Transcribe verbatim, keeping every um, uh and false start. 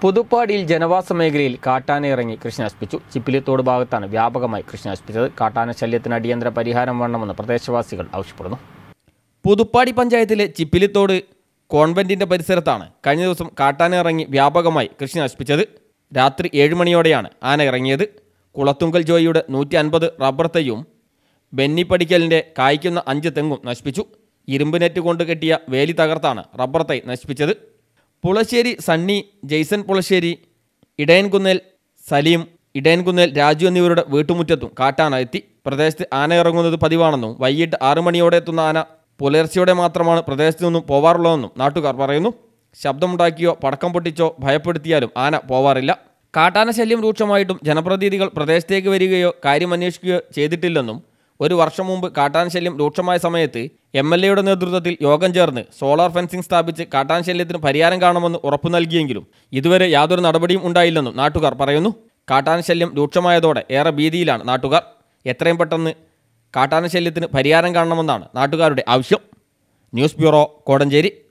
പുതുപ്പാടിയിൽ ജനവാസ മേഖലയിൽ കാട്ടാന ഇറങ്ങി കൃഷി നശിപ്പിച്ചു. ചിപ്പിലിത്തോട് ഭാഗത്താണ് വ്യാപകമായി കൃഷി നശിപ്പിച്ചത്. കാട്ടാന ശല്യത്തിന് അടിയന്തര പരിഹാരം വേണമെന്ന് പ്രദേശവാസികൾ ആവശ്യപ്പെടുന്നു. പുതുപ്പാടി പഞ്ചായത്തിലെ ചിപ്പിലിത്തോട് കോൺവെന്റിന്റെ പരിസരത്താണ് കഴിഞ്ഞ ദിവസം കാട്ടാന ഇറങ്ങി വ്യാപകമായി കൃഷി നശിപ്പിച്ചത്. രാത്രി ഏഴ് മണിയോടെയാണ് ആന ഇറങ്ങിയത്. കുളത്തുങ്കൽ ജോയിയുടെ നൂറ്റി അൻപത് റബ്ബർ തൈയും ബെന്നി പടിക്കലിൻ്റെ കായ്ക്കുന്ന അഞ്ച് തെങ്ങും നശിപ്പിച്ചു. ഇരുമ്പ് നെറ്റ് കൊണ്ട് കെട്ടിയ വേലി തകർത്താണ് റബ്ബർ തൈ നശിപ്പിച്ചത്. പുളശ്ശേരി സണ്ണി, ജെയ്സൺ പുളശ്ശേരി, ഇടയൻകുന്നേൽ സലീം, ഇടയൻകുന്നേൽ രാജു എന്നിവരുടെ വീട്ടുമുറ്റത്തും കാട്ടാന എത്തി. പ്രദേശത്ത് ആന ഇറങ്ങുന്നത് പതിവാണെന്നും വൈകിട്ട് ആറു മണിയോടെ എത്തുന്ന ആന പുലർച്ചയോടെ മാത്രമാണ് പ്രദേശത്തു നിന്നും പോവാറുള്ളതെന്നും നാട്ടുകാർ പറയുന്നു. ശബ്ദമുണ്ടാക്കിയോ പടക്കം പൊട്ടിച്ചോ ഭയപ്പെടുത്തിയാലും ആന പോവാറില്ല. കാട്ടാന ശല്യം രൂക്ഷമായിട്ടും ജനപ്രതിനിധികൾ പ്രദേശത്തേക്ക് വരികയോ കാര്യമന്വേഷിക്കുകയോ ചെയ്തിട്ടില്ലെന്നും ഒരു വർഷം മുമ്പ് കാട്ടാന ശല്യം രൂക്ഷമായ സമയത്ത് എം എൽ എയുടെ നേതൃത്വത്തിൽ യോഗം ചേർന്ന് സോളാർ ഫെൻസിംഗ് സ്ഥാപിച്ച് കാട്ടാന ശല്യത്തിന് പരിഹാരം കാണുമെന്ന് ഉറപ്പു നൽകിയെങ്കിലും ഇതുവരെ യാതൊരു നടപടിയും ഉണ്ടായില്ലെന്നും നാട്ടുകാർ പറയുന്നു. കാട്ടാന ശല്യം രൂക്ഷമായതോടെ ഏറെ ഭീതിയിലാണ് നാട്ടുകാർ. എത്രയും പെട്ടെന്ന് കാട്ടാന ശല്യത്തിന് പരിഹാരം കാണണമെന്നാണ് നാട്ടുകാരുടെ ആവശ്യം. News bureau, Kodanchery.